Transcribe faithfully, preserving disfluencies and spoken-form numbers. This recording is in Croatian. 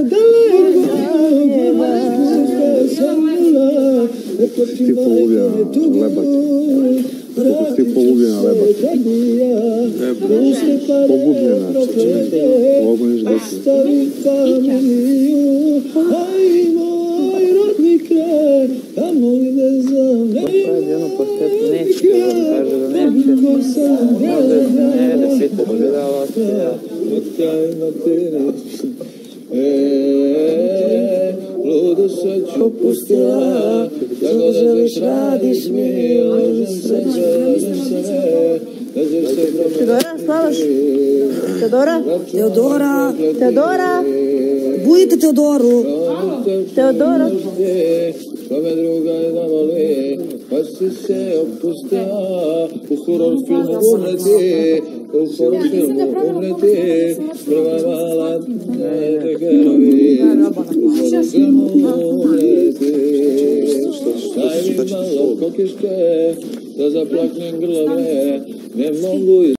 Ti polubljena lebat. Kako ti polubljena lebat? Pogubljena. Ovo niš desi. Sad jedno poštetu neće, on kaže da neće. Možda je ne, da svi te pogledala se. Ludo sreću pustila, kako želiš radiš mi, lažem sreće, lažem se, lažem se promeni. Teodora, slavaš? Teodora? Teodora, Teodora? budite Teodoru. Teodora? Pa me druga je zavoli, pa si se opustila, u horor filmu umreti, u horor filmu umreti, prva mala ne herovi, u horor filmu umreti. Daj mi malo kokiške, da zaplaknem grlove, ne mogu